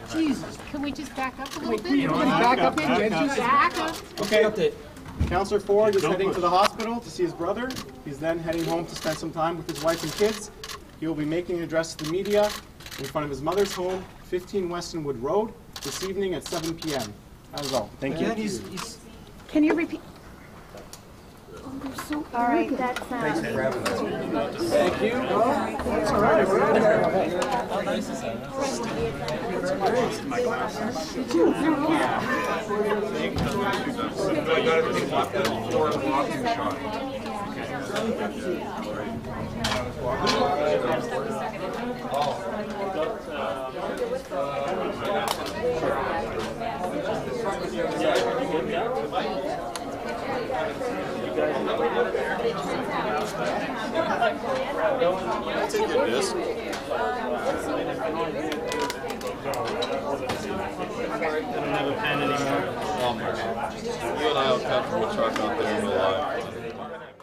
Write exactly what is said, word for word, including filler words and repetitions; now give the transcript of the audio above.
Jesus. Can we just back up a little bit? You know, back up, back up. Back up. Okay, update. Counselor Ford is heading to the hospital to see his brother. He's then heading home to spend some time with his wife and kids. He will be making an address to the media in front of his mother's home, fifteen Westonwood Road, this evening at seven p m That is all. Thank you. He's, he's, Can you repeat? All right, that's uh, Thank you. That's all right. how nice is that? I'll take your disc. I don't have a pen anymore. Oh my God. You and I will come from a truck out there in real life.